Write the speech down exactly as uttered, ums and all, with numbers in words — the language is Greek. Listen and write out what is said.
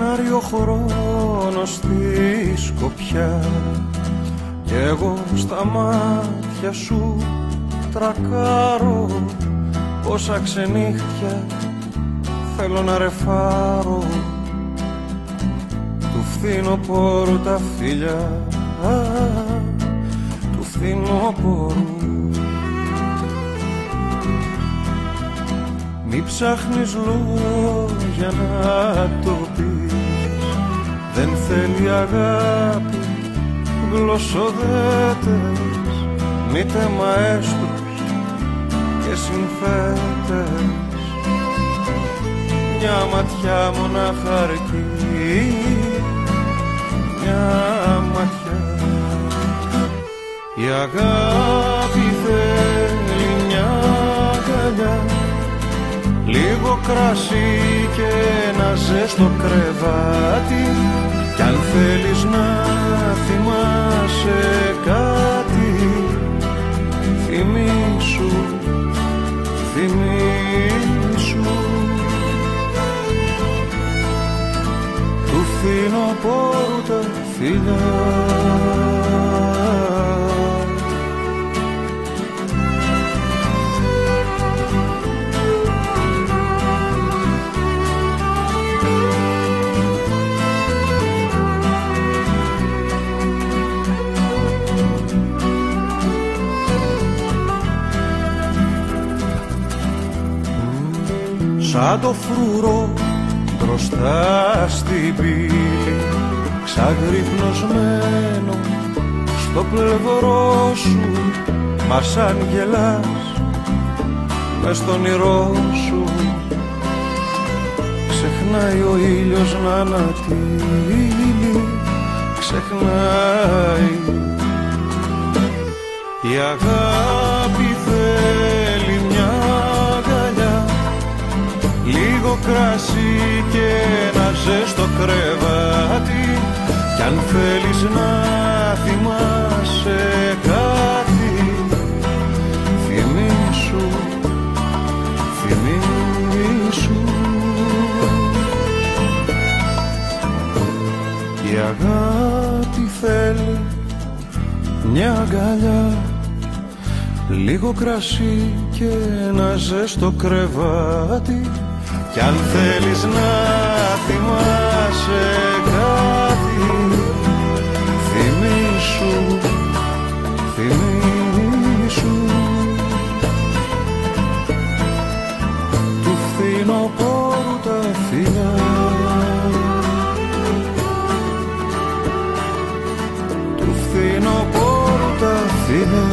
φρενάρει ο χρόνος στη σκοπιά κι εγώ στα μάτια σου τρακάρω. Πόσα ξενύχτια θέλω να ρεφάρω του φθινοπόρου τα φιλιά, του φθινοπόρου. Μη ψάχνεις λόγια να το πεις, δεν θέλει αγάπη γλωσσοδέτες, μήτε μαέστρους και συνθέτες. Μια ματιά μονάχα αρκεί, μια ματιά. Η αγάπη θέλει μια αγκαλιά, λίγο κρασί και ένα ζέστο κρεβάτι, κι αν θέλεις να θυμάσαι κάτι, θυμήσου, θυμήσου του φθινοπόρου τα φιλιά. Σαν το φρουρό μπροστά στην πύλη, ξαγρυπνωσμένο στο πλευρό σου, μα σαν γελάς μες στον όνειρό σου, ξεχνάει ο ήλιος να ανατείλει, ξεχνάει. Η αγάπη θέλει μια αγκαλιά, λίγο κρασί και ένα ζέστο κρεβάτι, κι αν θέλεις να θυμάσαι κάτι, θυμήσου, θυμήσου. Η αγάπη θέλει μια αγκαλιά, λίγο κρασί και ένα ζέστο κρεβάτι, κι αν θέλεις να θυμάσαι κάτι, θυμήσου, θυμήσου του φθινοπόρου τα φιλιά, του φθινοπόρου τα φιλιά.